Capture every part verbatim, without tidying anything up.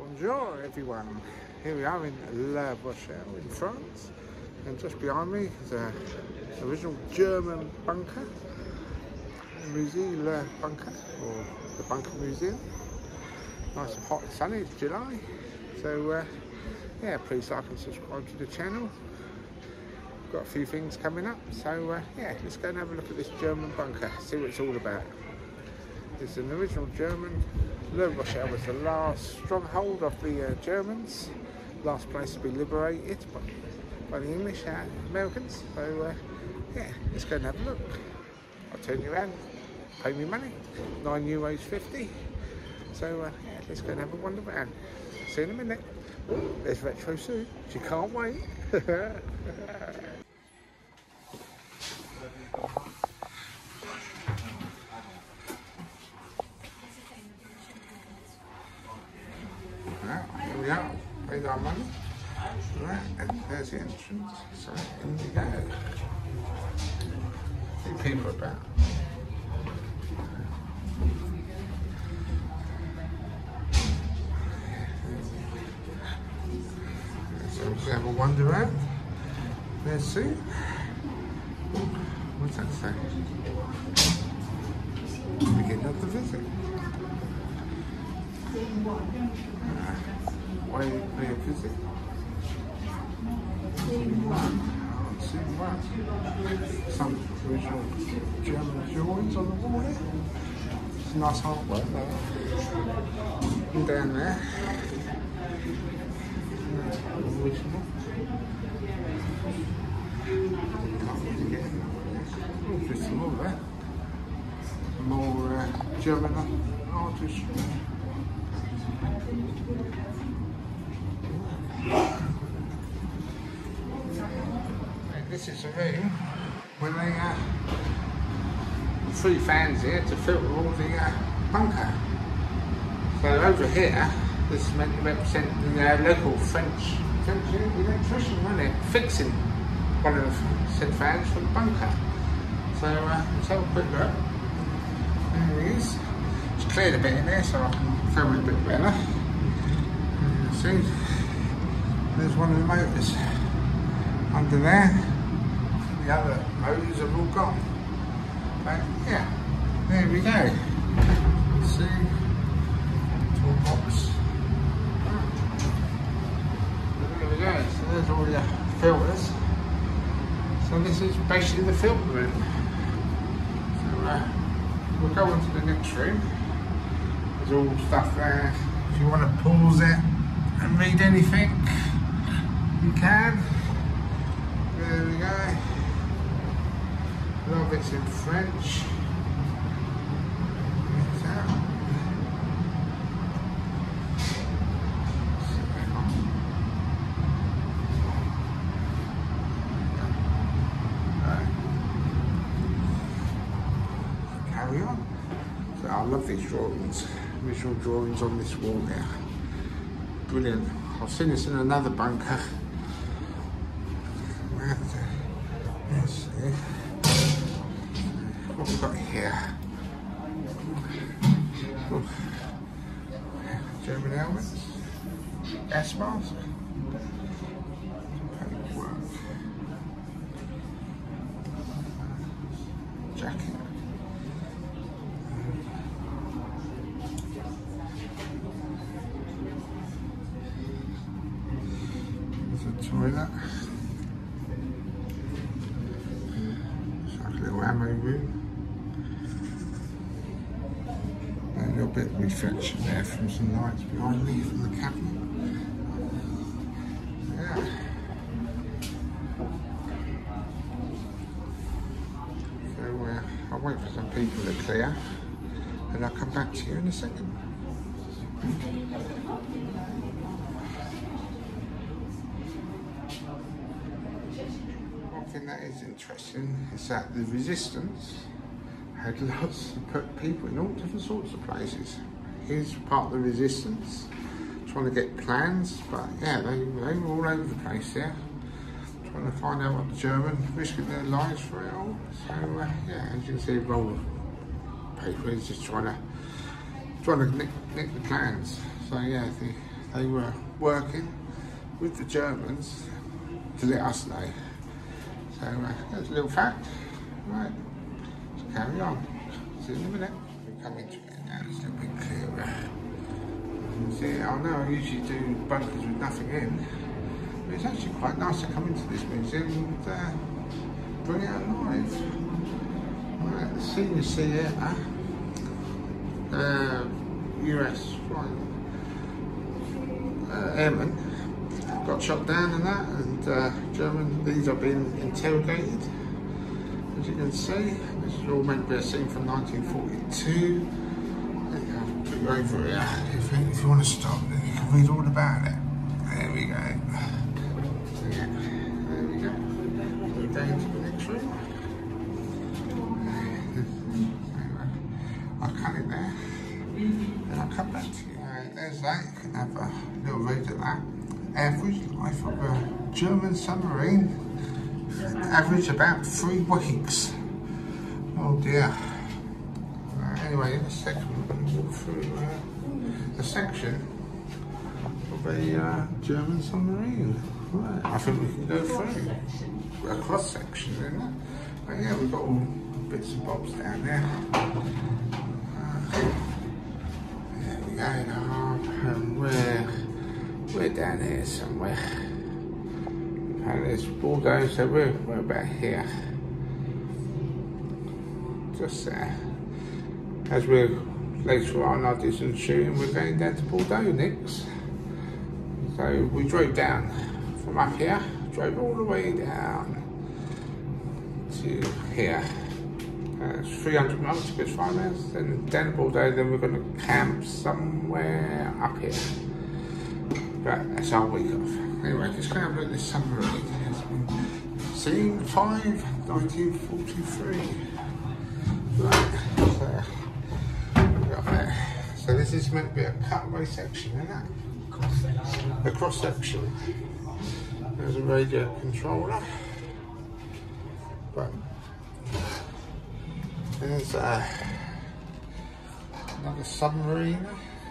Bonjour everyone, here we are in La Rochelle in France, and just behind me is an original German bunker, Museum Le Bunker, or the Bunker Museum. Nice and hot and sunny, it's July, so uh, yeah, please like and subscribe to the channel. Got a few things coming up, so uh, yeah, let's go and have a look at this German bunker, see what it's all about. It's an original German. Le Rochelle was the last stronghold of the uh, Germans, last place to be liberated by, by the English uh, Americans. So uh, yeah, let's go and have a look. I'll turn you around, pay me money, nine euros fifty. So uh, yeah, let's go and have a wander around. See you in a minute. There's Retro Sue. She can't wait. Here we are, paid our money. Right, and there's the entrance. So in we go. A few people about. So we have a wander around. There's Sue. What's that say? Beginning of the visit. Uh, why do you pay a visit? Some original German drawings on the wall there. It's nice artwork there. And down there. Uh, original. Oh, just some more there. More uh, German artists. This is a room when they uh, three fans here to filter all the uh, bunker. So over here, this is meant to represent the uh, local French, French electrician, isn't it? Fixing one of the said fans for the bunker. So uh, let's have a quick look. There he is. It's cleared a bit in there so I can film it a bit better. You see, there's one of the motors under there. The other motors are all gone. But yeah, there we go. See, toolbox. There we go. So there's all the filters. So this is basically the filter room. So uh, we'll go on to the next room. There's all stuff there. If you want to pause it and read anything, you can. There we go. A lot of it's in French. Carry on. So I love these drawings, visual drawings on this wall there. Brilliant. I've seen this in another bunker. Let's see. What we've got here? Oh. German helmets, gas mask, paperwork, jacket. There's a toilet. It's like a little ammo room. A little bit of reflection there from some lights behind me from the cabinet. Yeah. So uh, I'll wait for some people to clear and I'll come back to you in a second. One thing that is interesting is that the resistance had lots of put people in all different sorts of places. Here's part of the resistance, trying to get plans, but yeah, they, they were all over the place there, trying to find out what the German, risking their lives for it all. So uh, yeah, as you can see, a roll of paper is just trying to trying to nick, nick the plans. So yeah, the, they were working with the Germans to let us know. So uh, that's a little fact. Right, let's carry on. See you in a minute. We come into it now, it's a little bit clearer. See, I know I usually do bunkers with nothing in, but it's actually quite nice to come into this museum and uh, bring it alive. Right, the senior theatre, uh, U S right, uh, airmen got shot down and that, and uh, German, these are being interrogated. As you can see, this is all meant to be a scene from nineteen forty-two. I'll put you over here. If, if you want to stop, then you can read all about it. There we go. So, yeah, there we go. We're going to the next room. I'll cut it there, and I'll come back to you. Right, there's that. You can have a little read of that. Average life of a German submarine. Average about three weeks. Oh dear. Uh, anyway, in this section we're going to walk through uh, the section of a uh, German submarine. Right. I think we can go through a cross section, isn't it? But yeah, we've got all bits and bobs down there. Uh, there we go. And we're we're down here somewhere. And there's bulldozer, so we're, we're about here. Just there. As we're later on, I'll do some shooting, we're going down to Bordeaux next. So we drove down from up here, drove all the way down to here. Uh, it's three hundred miles to go to five hours, then down to Bordeaux, then we're going to camp somewhere up here. But that's our week off. Anyway, just going to have a look at this submarine. Scene five, nineteen forty-three. Right, so, got there. So this is meant to be a cutaway section, isn't it? Cross section. A cross section. There's a radio controller. But there's uh, another submarine.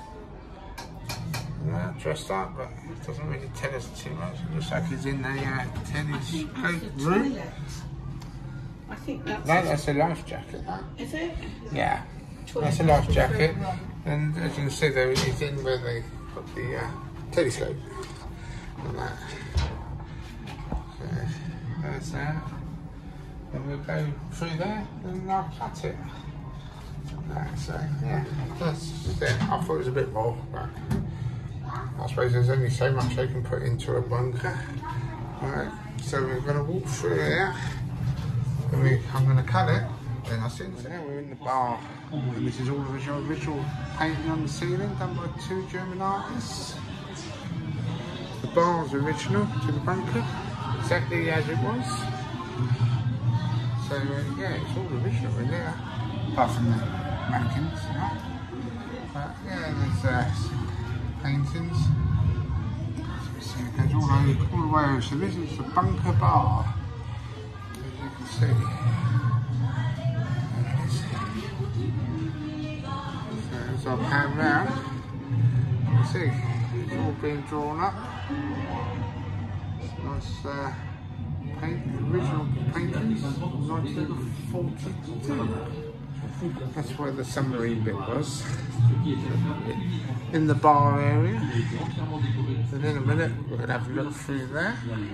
Uh, dressed up, but it doesn't really tell us too much. It looks like he's in the uh, telescope room. I think that's No, that's a life jacket, that. Is it? Yeah, that's a life jacket. And as you can see there, he's in where they put the uh, telescope. And that. So, there's that. Then we'll go through there and I'll cut it. That, so, yeah, that's it. I thought it was a bit more, but I suppose there's only so much they can put into a bunker. Alright, so we're going to walk through here. And we, I'm going to cut it. Then I see it. So now we're in the bar. And this is all the original, original painting on the ceiling done by two German artists. The bar's original to the bunker, exactly as it was. So uh, yeah, it's all original in there. Apart from the mannequins, you know. But yeah, there's uh, paintings. So it goes all, over, all the way over. So this is the bunker bar, as you can see. There it is. So as I pan round, you can see it's all being drawn up. Nice uh, paint, original paintings, nineteen forty-two. That's where the submarine bit was, in the bar area. And in a minute we're going to have a look through there.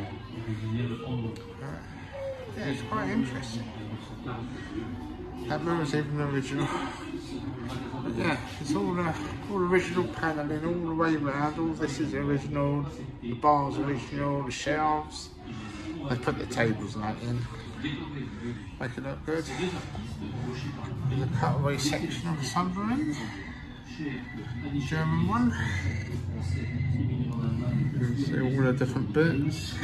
Uh, yeah, it's quite interesting. That mirror's even original. But yeah, it's all uh, all original panelling all the way around. All this is original. The bar's original. The shelves. They put the tables like in. Make it look good. The cutaway section of the submarine, the German one. You can see all the different bits.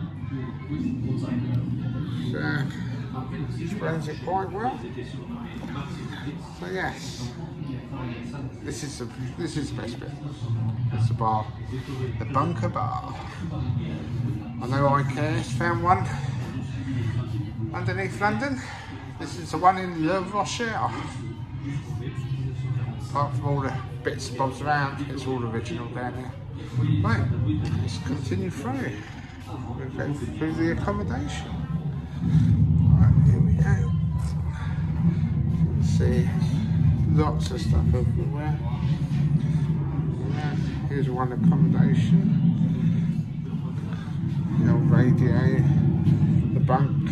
So, explains it quite well. So yes, this is the this is the best bit. It's the bar, the bunker bar. I know I Cares found one underneath London. This is the one in La Rochelle. Apart from all the bits and bobs around, it's all original down here. Right, let's continue through. We'll go through the accommodation. Right, here we go. You can see lots of stuff everywhere. Yeah, here's one accommodation. The old radio, the bunk.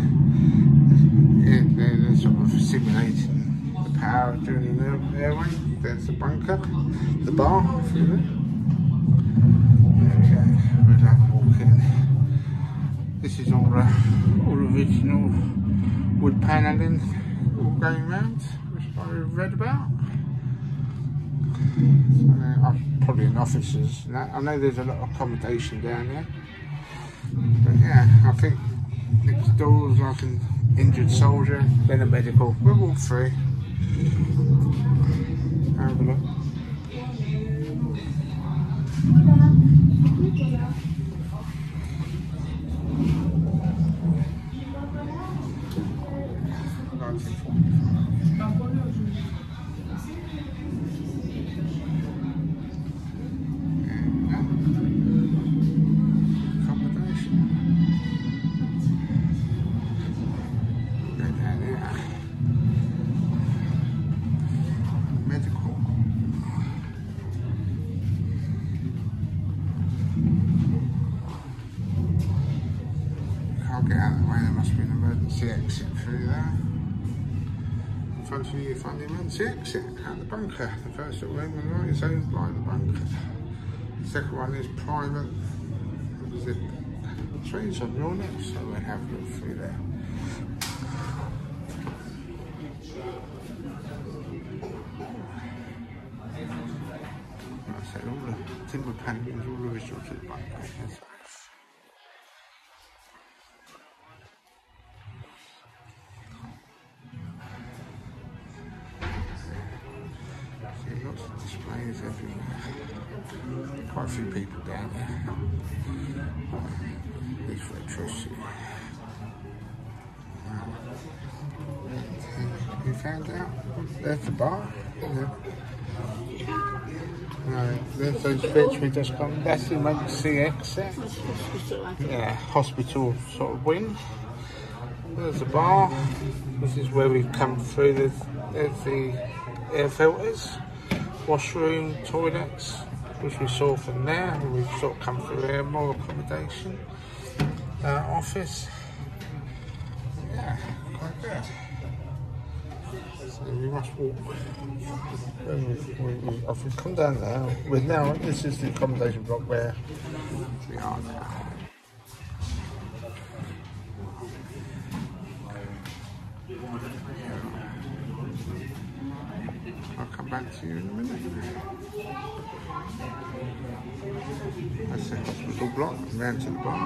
Yeah, they're sort of simulating the power during the airway. There's the bunker, the bar through there. There we go. We'll have a walk in. This is all uh, all original wood panelling, all going round, which I've read about. So, uh, probably in offices. I know there's a lot of accommodation down there, but yeah, I think next door is like an injured soldier, then a medical. We'll walk through. Have a look. Get out of the way, there must be an emergency exit through there. In front of you, you find the emergency exit out the bunker. The first room on the right is owned by the bunker. The second one is private. The train's on your left, so we'll have a look through there. Like I said, all the timber paneling is all original to the bunker. Lots of displays everywhere. Quite a few people down there. This for electricity. You found out? There's the bar. Yeah. No, there's those bits we just come. That's the emergency exit. Yeah, hospital sort of wing. There's the bar. This is where we've come through. There's, there's the air filters. Washroom, toilets, which we saw from there. We've sort of come through here, more accommodation. Uh, office. Yeah, quite good. So we must walk. When we, we, we, if we come down there, we're now, this is the accommodation block where we are now. I'll come back to you in a minute. That's the hospital block, round to the bar.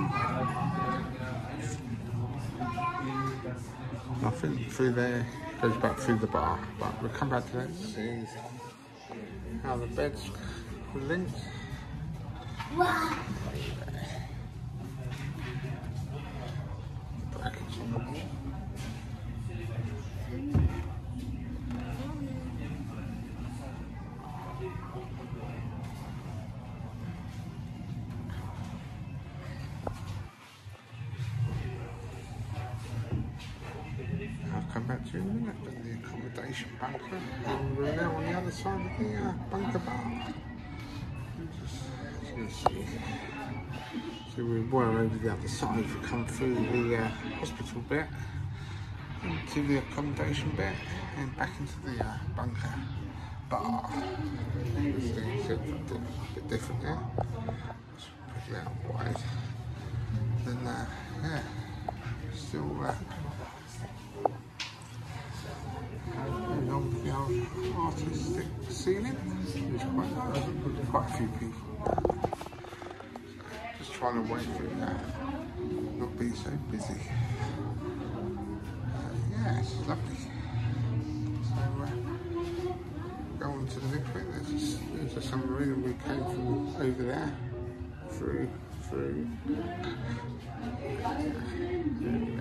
I think through there goes back through the bar, but we'll come back to that and see how the beds are linked. Wow. Brackets on the wall. Come back to you in a minute, but the accommodation bunker, and we're now on the other side of the uh, bunker bar. Just, as you can see, so we were over the other side. We come through the uh, hospital bit, into the accommodation bit, and back into the uh, bunker bar. It's a bit different there. Just put it out wide. Then, uh, yeah, still. Uh, The old artistic ceiling. There's quite, uh, quite a few people. So just trying to wait for it now, not be so busy. Uh, yeah, it's lovely. So uh, go on to the next bit. There's a, there's a submarine and we came from over there, through, through. There we go.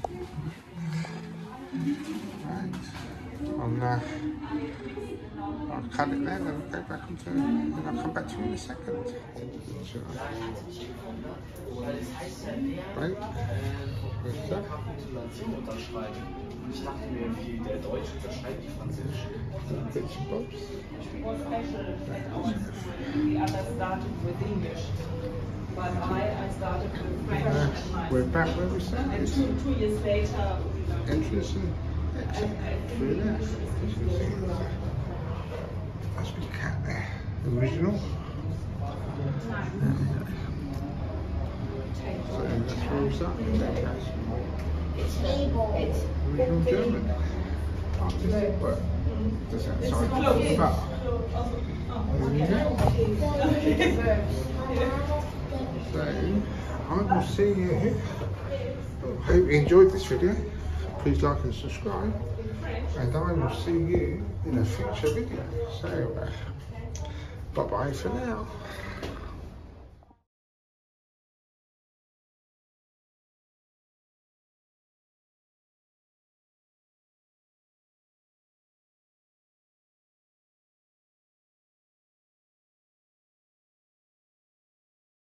Right. On uh, I'll cut it then and I'll go back onto, and I'll come back to you in a second. So, right, where's that? Ich dachte mir, wie der Deutsche unterschreibt die Französische. Bits and bobs. The other started with English, but I, I started with French. Uh, we're back where we And started. two, two years later, Entrance and exit through there. As you can see, that's my cat there. Original. So that's where we started. There, guys. Original German. Artistic work. Does that sound like but there you go. So I will see you here. Hope you enjoyed this video. Please like and subscribe. And I will see you in a future video. So uh, bye bye for now.